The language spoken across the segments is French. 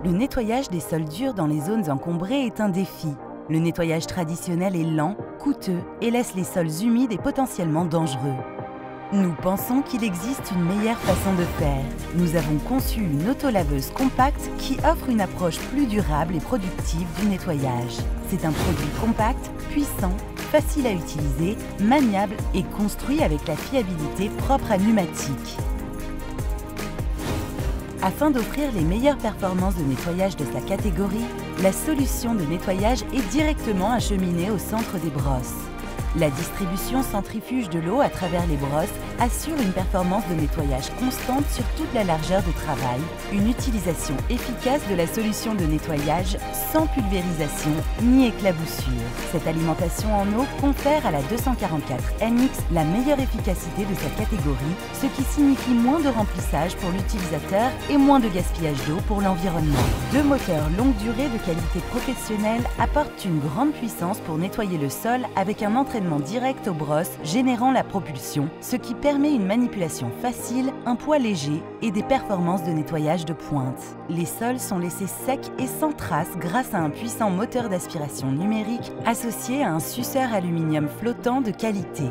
Le nettoyage des sols durs dans les zones encombrées est un défi. Le nettoyage traditionnel est lent, coûteux et laisse les sols humides et potentiellement dangereux. Nous pensons qu'il existe une meilleure façon de faire. Nous avons conçu une autolaveuse compacte qui offre une approche plus durable et productive du nettoyage. C'est un produit compact, puissant, facile à utiliser, maniable et construit avec la fiabilité propre à Numatic. Afin d'offrir les meilleures performances de nettoyage de sa catégorie, la solution de nettoyage est directement acheminée au centre des brosses. La distribution centrifuge de l'eau à travers les brosses assure une performance de nettoyage constante sur toute la largeur de travail, une utilisation efficace de la solution de nettoyage sans pulvérisation ni éclaboussure. Cette alimentation en eau confère à la 244NX la meilleure efficacité de sa catégorie, ce qui signifie moins de remplissage pour l'utilisateur et moins de gaspillage d'eau pour l'environnement. Deux moteurs longue durée de qualité professionnelle apportent une grande puissance pour nettoyer le sol avec un entraînement direct aux brosses générant la propulsion, ce qui permet une manipulation facile, un poids léger et des performances de nettoyage de pointe. Les sols sont laissés secs et sans traces grâce à un puissant moteur d'aspiration numérique associé à un suceur aluminium flottant de qualité.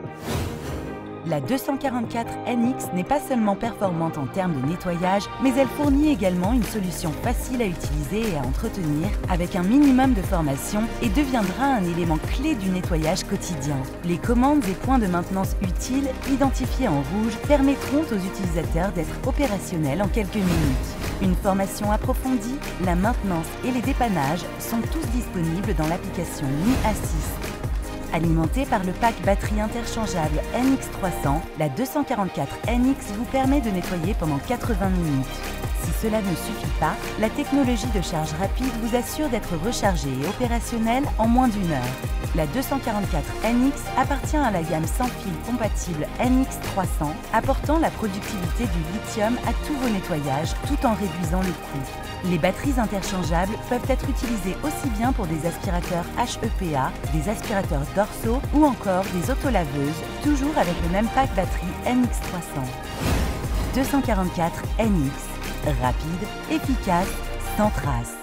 La 244NX n'est pas seulement performante en termes de nettoyage, mais elle fournit également une solution facile à utiliser et à entretenir avec un minimum de formation et deviendra un élément clé du nettoyage quotidien. Les commandes et points de maintenance utiles, identifiés en rouge, permettront aux utilisateurs d'être opérationnels en quelques minutes. Une formation approfondie, la maintenance et les dépannages sont tous disponibles dans l'application Mi Assist. Alimentée par le pack batterie interchangeable NX300, la 244NX vous permet de nettoyer pendant 80 minutes. Si cela ne suffit pas, la technologie de charge rapide vous assure d'être rechargé et opérationnel en moins d'une heure. La 244NX appartient à la gamme sans fil compatible NX300, apportant la productivité du lithium à tous vos nettoyages tout en réduisant le coût. Les batteries interchangeables peuvent être utilisées aussi bien pour des aspirateurs HEPA, des aspirateurs dorsaux ou encore des autolaveuses, toujours avec le même pack batterie NX300. 244NX, rapide, efficace, sans trace.